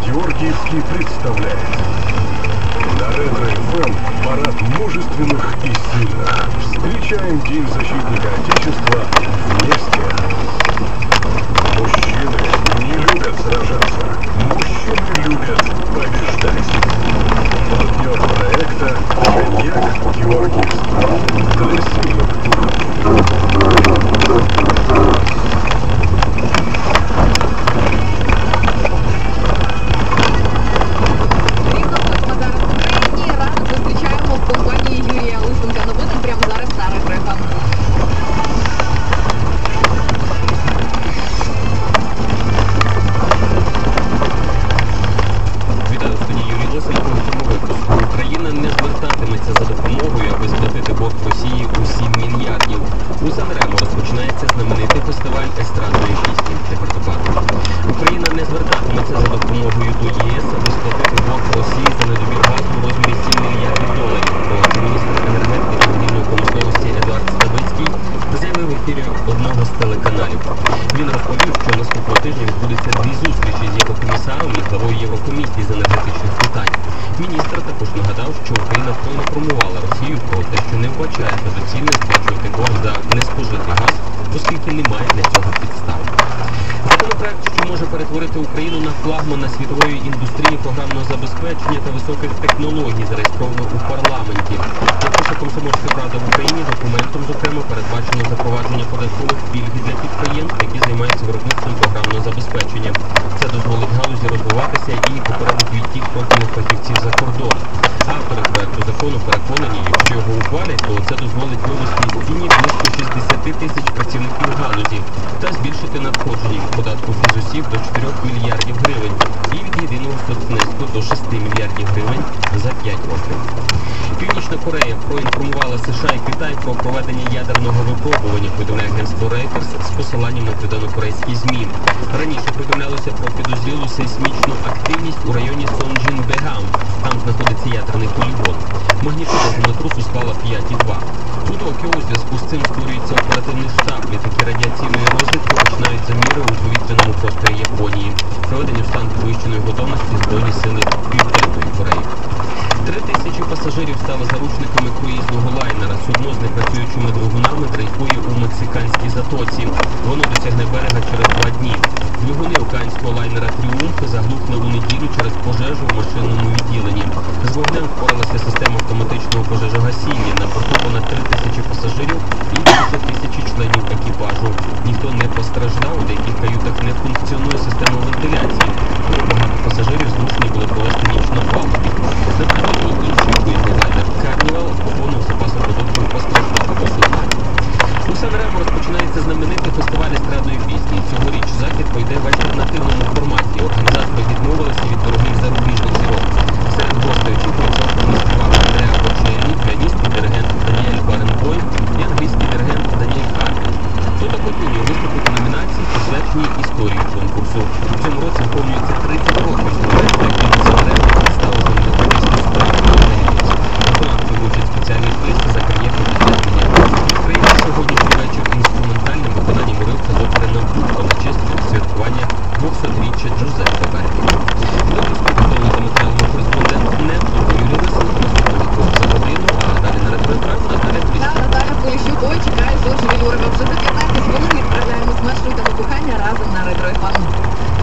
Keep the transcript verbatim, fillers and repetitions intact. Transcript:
Георгиевский представляет на Ретро-эф эм парад мужественных и сильных. Встречаем День защитника Отечества вместе. Мужчины не любят сражаться. Мужчины любят побеждать. Партнер проекта «Коньяк Георгиевский» для сильных духов. Україна не звертатиметься за допомогою, аби сплатити борг Росії у сім мільярдів. У Сан-Ремо розпочинається знаменитий фестиваль естрадної пісні. Тепер докладно. Україна не звертатиметься за допомогою до ЄС, аби сплатити борг Росії за недобір газу у розмірі сім мільярдів доларів. Про це міністр енергетики та вугільної промисловості Едуард Ставицький заявив в ефірі одного з телеканалів. Він розповів, що наступного тижня відбудеться дві зустрічі з єврокомісаром і главою Єврокомісії з енергетичних питань. Міністр також нагадав, що Україна проінформувала Росію про те, що не вбачає за доцільне сплачувати борг за неспожитий газ, оскільки немає для цього підстав. Законопроект, що може перетворити Україну на флагмана світової індустрії програмного забезпечення та високих технологій, зареєстровано у парламенті. Як пише «Комсомольська правда» в Україні, документом, зокрема, передбачено запровадження податкових пільг для підприємств, які займаються виробництвом програмного забезпечення. Це дозволить галузі розвиватися і попередить відтік профільних фахівців за кордон. Автори проекту закону переконані, якщо його ухвалять, то це дозволить вивести з тіні близько шістдесят тисяч працівників галузі та збільшити надходження від податку фізосіб до чотирьох мільярдів гривень і від єдиного соцвнеску до шести мільярдів гривень за п'ять років. Північна Корея проінформувала США і Китай про проведення ядерного випробування, повідомляє агентство Reuters з посиланням на південно-корейські ЗМІ. Раніше повідомлялося про підозрілу сейсмічну активність у районі Сонджін-Бегам. Там знаходиться ядерний полігон. Магнітуда землетрусу склала п'ять і два. У Токіо у зв'язку з цим створюється оперативний штаб. Літаки радіаційної розвідки починають заміри у повітряному просторі Японії. Проведені в стан підвищеної готовності Збройні сили Південної Кореї. Три тисячі пасажирів стали заручниками круїзного лайнера. Судно з непрацюючими двигунами дрейфує у мексиканській затоці. Воно досягне берега через два дні. Двигуни океанського лайнера «Тріумф» заглухли у неділю через пожежу в машинному відділенні. З вогнем впоралася система автоматичного пожежогасіння. На борту понад три тисячі пасажирів і більше тисячі членів екіпажу. Ніхто не постраждав, у деяких каютах не функціонує система вентиляції. Багато пасажирів змушені були провести ніч на палубі. Напередодні інший круїзний лайнер «Карнівал» поповнив запаси продуктів постраждалого судна. У Сан-Ремо розпочинається знаменитий фестиваль естрадної пісні. Цьогоріч захід пройде в альтернативному форматі. Організатори відмовилися від дорогих зарубіжних зірок. Серед гостей очікується оперний співак Андреа Бочеллі, піаніст і диригент Даніель Баренбойм і англійський диригент Даніель Карпін. До такої виступить у номінації, присвяченій історії конкурсу. У цьому році виповнюється тридцять років з моменту, який Сан-Ремо стало знаменитою справою. Виконавці вручать спеціальні призи за кар'єрне досягнення. Україна сьогоднішній вечір інструментальним виконанням уривка з опери «Набуко» на честь святкування двохсотріччя Джузеппе Верді. Випуск підготовлений за матеріалами кореспондент «Нету» Юрій Лисенко, наступного випуску за годину, а далі на ретро-екран Наталя Поліщук. Та Наталя Поліщук, ой, чекаю, Жорж Вільюрова. Вже за п'ятнадцять хвилин відправляємось маршрутами кохання разом на ретро-еф ем.